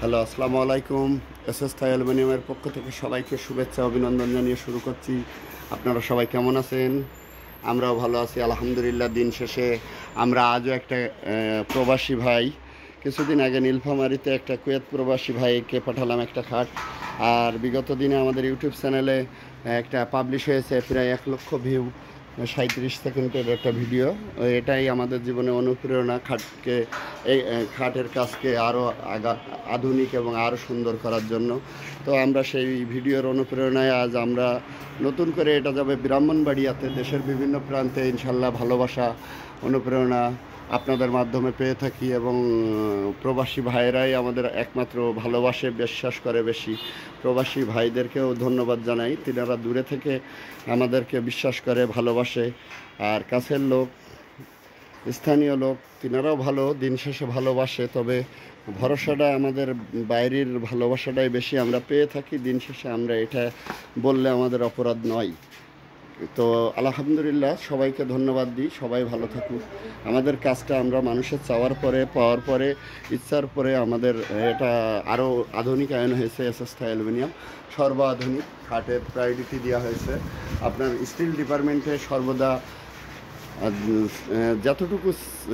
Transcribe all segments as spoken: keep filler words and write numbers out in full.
Hello, আসসালামু আলাইকুম। S S থাই অ্যালুমিনিয়ামের পক্ষ থেকে সবাইকে শুভেচ্ছা অভিনন্দন জানিয়ে শুরু করছি। আপনারা সবাই কেমন আছেন? আমরাও ভালো আছি আলহামদুলিল্লাহ। দিন শেষে আমরা আজও একটা প্রবাসী ভাই, কিছুদিন আগে নীলফামারীতে একটা কুয়েত প্রবাসী ভাইকে পাঠালাম একটা খাট। আর বিগত দিনে আমাদের ইউটিউব চ্যানেলে একটা পাবলিশ হয়েছে প্রায় এক লক্ষ ভিউ, সাঁত্রিশ সেকেন্ডের একটা ভিডিও। এটাই আমাদের জীবনে অনুপ্রেরণা, খাটকে এই খাটের কাজকে আরও আগা আধুনিক এবং আরও সুন্দর করার জন্য। তো আমরা সেই ভিডিওর অনুপ্রেরণায় আজ আমরা নতুন করে এটা যাবে ব্রাহ্মণবাড়িয়াতে। দেশের বিভিন্ন প্রান্তে ইনশাল্লাহ ভালোবাসা, অনুপ্রেরণা আপনাদের মাধ্যমে পেয়ে থাকি এবং প্রবাসী ভাইয়েরাই আমাদের একমাত্র ভালোবাসে, বিশ্বাস করে বেশি। প্রবাসী ভাইদেরকেও ধন্যবাদ জানাই, তিনারা দূরে থেকে আমাদেরকে বিশ্বাস করে, ভালোবাসে। আর কাছের লোক, স্থানীয় লোক, তিনারাও ভালো, দিন শেষে ভালোবাসে। তবে ভরসাটা আমাদের বাইরের ভালোবাসাটাই বেশি আমরা পেয়ে থাকি। দিন শেষে আমরা এটা বললে আমাদের অপরাধ নয়। তো আলহামদুলিল্লাহ, সবাইকে ধন্যবাদ দিই। সবাই ভালো থাকুক। আমাদের কাজটা আমরা মানুষের চাওয়ার পরে, পাওয়ার পরে, ইচ্ছার পরে আমাদের এটা আরও আধুনিকায়ন হয়েছে। এস এস থাই অ্যালুমিনিয়াম সর্ব আধুনিক খাটের প্রায়োরিটি দেওয়া হয়েছে। আপনার স্টিল ডিপার্টমেন্টে সর্বদা যতটুকু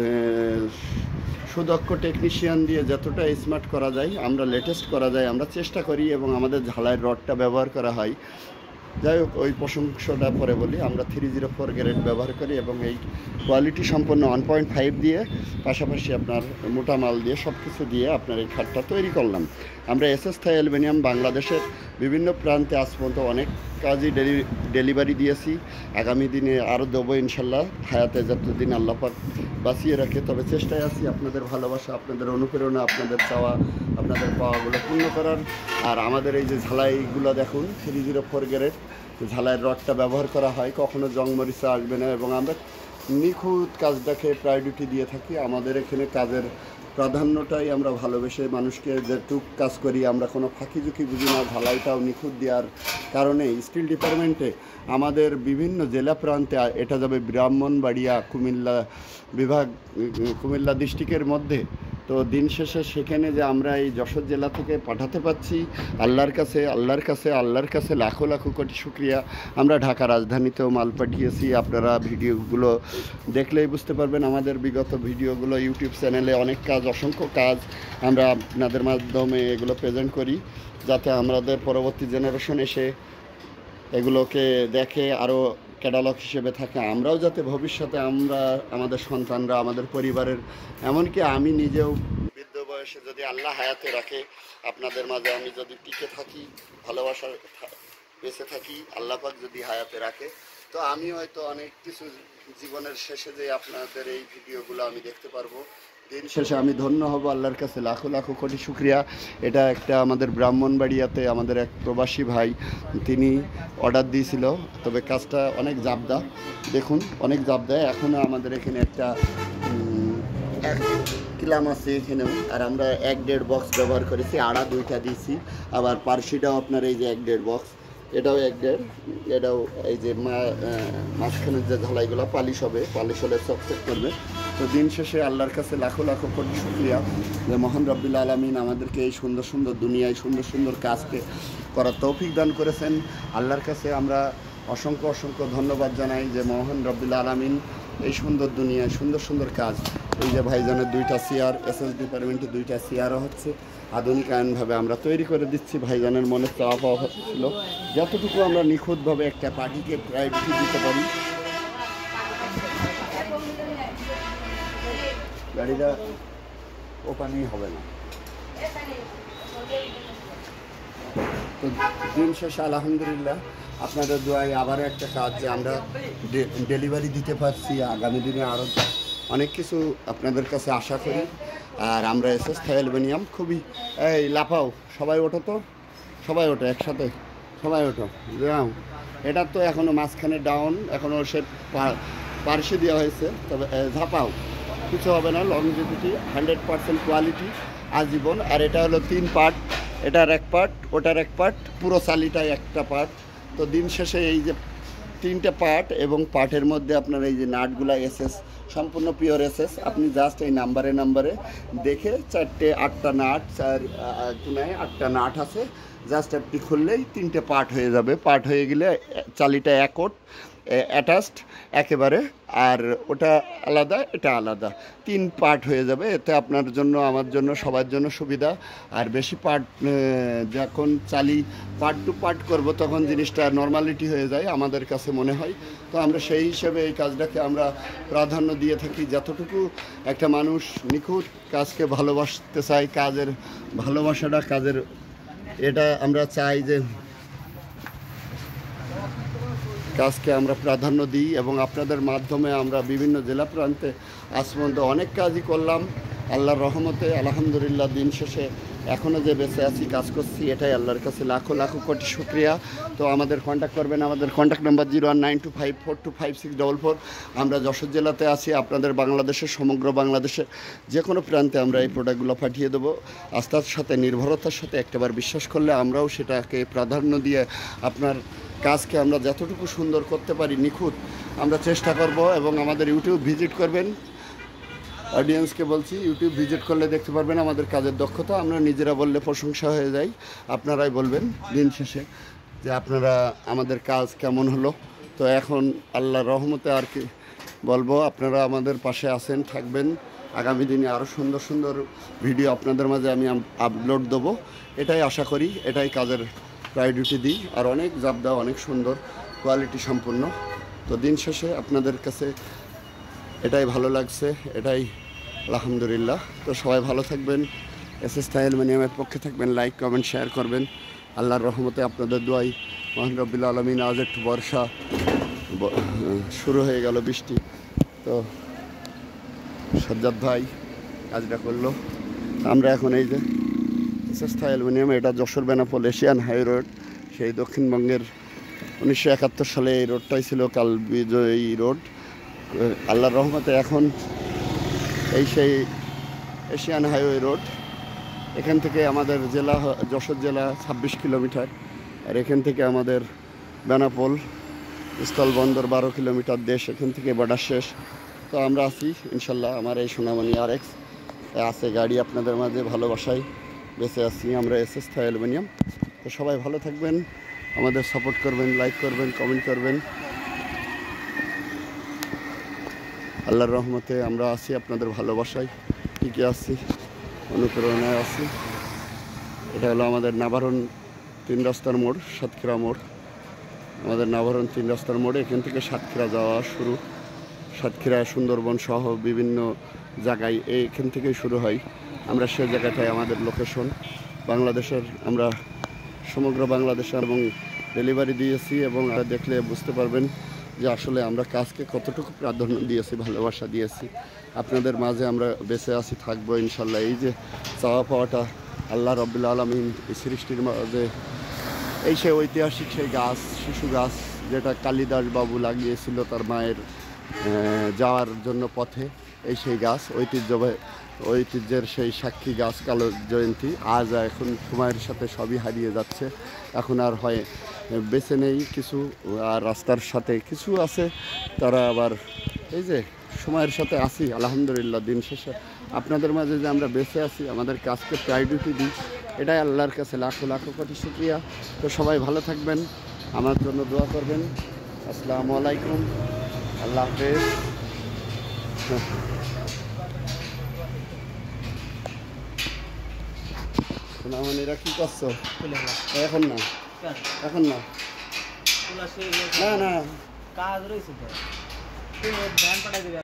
সুদক্ষ টেকনিশিয়ান দিয়ে যতটা স্মার্ট করা যায়, আমরা লেটেস্ট করা যায় আমরা চেষ্টা করি, এবং আমাদের ঝালাইয়ের রডটা ব্যবহার করা হয়। যাই হোক, ওই প্রশংসাটা পরে বলি। আমরা থ্রি জিরো ফোর গ্রেড ব্যবহার করি এবং এই কোয়ালিটি সম্পন্ন ওয়ান পয়েন্ট ফাইভ দিয়ে, পাশাপাশি আপনার মোটা মাল দিয়ে, সব কিছু দিয়ে আপনার এই খাটটা তৈরি করলাম। আমরা এস এস থাই অ্যালুমিনিয়াম বাংলাদেশের বিভিন্ন প্রান্তে আজ পর্যন্ত অনেক কাজই ডেলি ডেলিভারি দিয়েছি। আগামী দিনে আরও দেবো ইনশাল্লাহ, হায়াতে যতদিন আল্লাহ পাক বাঁচিয়ে রাখে। তবে চেষ্টায় আছি আপনাদের ভালোবাসা, আপনাদের অনুপ্রেরণা, আপনাদের চাওয়া, আপনাদের পাওয়াগুলো পূর্ণ করার। আর আমাদের এই যে ঝালাইগুলো দেখুন, থ্রি জিরো ফোর গ্রেড ঝালাইয়ের রডটা ব্যবহার করা হয়, কখনো জংমরিচা আসবে না। এবং আমরা নিখুঁত কাজটাকে প্রায়োরিটি দিয়ে থাকি। আমাদের এখানে কাজের প্রাধান্যটাই আমরা ভালোবেসে মানুষকে যেটুক কাজ করি, আমরা কোনো ফাঁকি ঝুঁকি বুঝি না। ঝালাইটাও নিখুঁত দেওয়ার কারণে স্টিল ডিপার্টমেন্টে আমাদের বিভিন্ন জেলা প্রান্তে এটা যাবে ব্রাহ্মণবাড়িয়া, কুমিল্লা বিভাগ, কুমিল্লা ডিস্ট্রিক্টের মধ্যে। তো দিন শেষে সেখানে যে আমরা এই যশোর জেলা থেকে পাঠাতে পারছি, আল্লাহর কাছে আল্লাহর কাছে আল্লাহর কাছে লাখো লাখো কোটি শুক্রিয়া। আমরা ঢাকা রাজধানীতেও মাল পাঠিয়েছি। আপনারা ভিডিওগুলো দেখলেই বুঝতে পারবেন। আমাদের বিগত ভিডিওগুলো ইউটিউব চ্যানেলে অনেক কাজ, অসংখ্য কাজ আমরা আপনাদের মাধ্যমে এগুলো প্রেজেন্ট করি, যাতে আমাদের পরবর্তী জেনারেশন এসে এগুলোকে দেখে, আরও ক্যাটালগ হিসেবে থাকে। আমরাও যাতে ভবিষ্যতে আমরা, আমাদের সন্তানরা, আমাদের পরিবারের, এমনকি আমি নিজেও বৃদ্ধ বয়সে যদি আল্লাহ হায়াতে রাখে, আপনাদের মাঝে আমি যদি টিকে থাকি, ভালোবাসার বেঁচে থাকি, আল্লাহ পাক যদি হায়াতে রাখে, তো আমি হয়তো অনেক কিছু জীবনের শেষে যে আপনাদের এই ভিডিওগুলো আমি দেখতে পারবো। দিন শেষে আমি ধন্য হব, আল্লাহর কাছে লাখো লাখো কোটি শুক্রিয়া। এটা একটা আমাদের ব্রাহ্মণবাড়িয়াতে আমাদের এক প্রবাসী ভাই, তিনি অর্ডার দিয়েছিল। তবে কাজটা অনেক জাবদা, দেখুন অনেক জাবদা। এখনও আমাদের এখানে একটা এক কিলাম আছে এখানেও। আর আমরা এক দেড় বক্স ব্যবহার করেছি, আড়া দুইটা দিয়েছি। আবার পার্সিটাও আপনার এই যে এক দেড় বক্স, এটাও এক দেড়, এটাও এই যে মাঝখানের যে ঝালাইগুলো পালিশ হবে, পালিশ হলে চকচক করবে। তো দিন শেষে আল্লাহর কাছে লাখো লাখো কোটি শুকরিয়া যে মহান রব্বুল আলামিন আমাদেরকে এই সুন্দর সুন্দর দুনিয়ায় সুন্দর সুন্দর কাজকে করার তৌফিক দান করেছেন। আল্লাহর কাছে আমরা অসংখ্য অসংখ্য ধন্যবাদ জানাই যে মহান রব্বুল আলামিন এই সুন্দর দুনিয়ায় সুন্দর সুন্দর কাজ। এই যে ভাইজানের দুইটা চেয়ার, এস এস ডিপার্টমেন্টে দুইটা চেয়ারও হচ্ছে, আধুনিকায়নভাবে আমরা তৈরি করে দিচ্ছি। ভাইজানের মনে চাওয়া পাওয়া ছিল যতটুকু আমরা নিখুঁতভাবে একটা পার্টিকে প্রায়োরিটি দিতে পারি। গাড়িটা ওপানেই হবে না। তো দিন শেষে আলহামদুলিল্লাহ আপনাদের দোয়ায় আবারও একটা কাজ যে আমরা ডেলিভারি দিতে পারছি। আগামী দিনে আরও অনেক কিছু আপনাদের কাছে আশা করি। আর আমরা এস এস থাই অ্যালুমিনিয়াম খুবই, এই লাফাও সবাই, ওঠো তো সবাই, ওঠো একসাথে সবাই ওঠো। যাও, এটা তো এখনও মাঝখানে ডাউন, এখনও সে পার্সি দেওয়া হয়েছে। তবে ঝাপাও, কিছু হবে না। লংজিভিটি, হান্ড্রেড পার্সেন্ট কোয়ালিটি, আজীবন। আর এটা হলো তিন পার্ট, এটার এক পার্ট, ওটার এক পার্ট, পুরো চালিটাই একটা পার্ট। তো দিন শেষে এই যে তিনটে পার্ট এবং পার্টের মধ্যে আপনার এই যে নাটগুলা এস এস সম্পূর্ণ পিওর এসএস। আপনি জাস্ট এই নাম্বারে নাম্বারে দেখে চারটে আটটা নাট চার কোনায় আটটা নাট আছে, জাস্ট আপনি খুললেই তিনটে পার্ট হয়ে যাবে। পার্ট হয়ে গেলে চালিটা একট অ্যাটাচড একেবারে, আর ওটা আলাদা এটা আলাদা, তিন পার্ট হয়ে যাবে। এতে আপনার জন্য আমার জন্য সবার জন্য সুবিধা। আর বেশি পার্ট যখন চালি পার্ট টু পার্ট করব তখন জিনিসটা নর্মালিটি হয়ে যায় আমাদের কাছে মনে হয়। তো আমরা সেই হিসেবে এই কাজটাকে আমরা প্রাধান্য দিয়ে থাকি। যতটুকু একটা মানুষ নিখুঁত কাজকে ভালোবাসতে চায়, কাজের ভালোবাসাটা কাজের এটা আমরা চাই যে কাজকে আমরা প্রাধান্য দিই, এবং আপনাদের মাধ্যমে আমরা বিভিন্ন জেলা প্রান্তে আজ পর্যন্ত অনেক কাজই করলাম আল্লাহর রহমতে। আলহামদুলিল্লাহ দিন শেষে এখনও যে বেঁচে আছি কাজ করছি এটাই আল্লাহর কাছে লাখো লাখো কোটি শুক্রিয়া। তো আমাদের কন্ট্যাক্ট করবেন, আমাদের contact number zero one nine two five four two five six double four. আমরা যশোর জেলাতে আছি, আপনাদের বাংলাদেশের সমগ্র বাংলাদেশের যে কোনো প্রান্তে আমরা এই প্রোডাক্টগুলো পাঠিয়ে দেবো। আস্থার সাথে নির্ভরতার সাথে একটাবার বিশ্বাস করলে আমরাও সেটাকে প্রাধান্য দিয়ে আপনার কাজকে আমরা যতটুকু সুন্দর করতে পারি নিখুঁত আমরা চেষ্টা করব। এবং আমাদের ইউটিউব ভিজিট করবেন, অডিয়েন্সকে বলছি ইউটিউব ভিজিট করলে দেখতে পারবেন আমাদের কাজের দক্ষতা। আমরা নিজেরা বললে প্রশংসা হয়ে যায়, আপনারাই বলবেন দিন শেষে যে আপনারা আমাদের কাজ কেমন হলো। তো এখন আল্লাহর রহমতে আর কি বলবো, আপনারা আমাদের পাশে আছেন, থাকবেন। আগামী দিনে আরও সুন্দর সুন্দর ভিডিও আপনাদের মাঝে আমি আপলোড দেবো, এটাই আশা করি, এটাই কাজের প্রায়োরিটি দিই। আর অনেক জাবদা অনেক সুন্দর কোয়ালিটি সম্পূর্ণ। তো দিন শেষে আপনাদের কাছে এটাই ভালো লাগছে, এটাই আলহামদুলিল্লাহ। তো সবাই ভালো থাকবেন, এসএস থাই অ্যালুমিনিয়ামের পক্ষে থাকবেন, লাইক কমেন্ট শেয়ার করবেন। আল্লাহর রহমতে আপনাদের দোয়াই মহান রব্বুল আলামিন আজ একটু বর্ষা শুরু হয়ে গেল, বৃষ্টি। তো সাজ্জাদ ভাই কাজটা করলো। আমরা এখন এই যে এসএস থাই অ্যালুমিনিয়াম, এটা Jessore Benapole Asian high road, সেই দক্ষিণবঙ্গের উনিশশো একাত্তর সালে এই রোডটাই ছিল কাল বিজয়ী রোড। আল্লাহর রহমতে এখন এই সেই এশিয়ান হাইওয়ে রোড। এখান থেকে আমাদের জেলা যশোর জেলা ছাব্বিশ কিলোমিটার, আর এখান থেকে আমাদের বেনাপোল স্থলবন্দর বারো কিলোমিটার, দেশ এখান থেকে বর্ডার শেষ। তো আমরা আছি ইনশাল্লাহ, আমার এই সোনামণি আর এক্স আছে গাড়ি আপনাদের মাঝে ভালোবাসায় বেঁচে আছি আমরা, এসএস থাই অ্যালুমিনিয়াম। তো সবাই ভালো থাকবেন, আমাদের সাপোর্ট করবেন, লাইক করবেন, কমেন্ট করবেন। আল্লাহর রহমতে আমরা আছি আপনাদের ভালোবাসায়, ঠিকই আছি, অনুপ্রেরণায় আছি। এটা হলো আমাদের নাভারণ তিন রাস্তার মোড়, সাতক্ষীরা মোড়। আমাদের নাভারণ তিন রাস্তার মোড়ে এখান থেকে সাতক্ষীরা যাওয়া শুরু। সাতক্ষীরা সুন্দরবন সহ বিভিন্ন জায়গায় এইখান থেকেই শুরু হয়। আমরা সে জায়গাটায় আমাদের লোকেশন বাংলাদেশের, আমরা সমগ্র বাংলাদেশে এবং ডেলিভারি দিয়েছি। এবং দেখলে বুঝতে পারবেন যে আসলে আমরা কাজকে কতটুকু প্রাধান্য দিয়েছি, ভালোবাসা দিয়েছি। আপনাদের মাঝে আমরা বেঁচে আছি, থাকবো ইনশাল্লাহ। এই যে চাওয়া পাওয়াটা আল্লাহ রাব্বুল আলামিন এই সৃষ্টির মাঝে, এই সে ঐতিহাসিক সেই গাছ, শিশু গাছ, যেটা কালিদাস বাবু লাগিয়েছিল তার মায়ের যাওয়ার জন্য পথে, এই সেই গাছ ঐতিহ্যবাহী ঐতিহ্যের সেই সাক্ষী গাছ কালো জয়ন্তী। আজ এখন সময়ের সাথে সবই হারিয়ে যাচ্ছে, এখন আর হয় বেঁচে নেই কিছু, আর রাস্তার সাথে কিছু আছে, তারা আবার এই যে সময়ের সাথে আছি আলহামদুলিল্লাহ। দিন শেষে আপনাদের মাঝে যে আমরা বেঁচে আছি, আমাদের কাজকে প্রায়োরিটি দিই, এটাই আল্লাহর কাছে লাখো লাখো কোটি শুকরিয়া। তো সবাই ভালো থাকবেন, আমার জন্য দোয়া করবেন। আসসালামু আলাইকুম, আল্লাহ হাফেজ। সোনামণিরা কি করছো এখন? না এখন না না না কাজ রয়েছে।